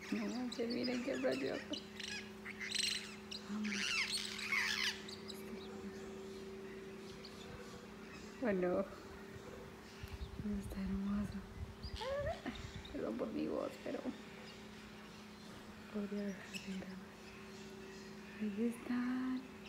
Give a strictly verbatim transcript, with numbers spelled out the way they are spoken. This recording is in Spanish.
No manches, miren qué precioso. Bueno, está hermoso. Perdón por mi voz, pero podría dejar de grabar. Ahí están.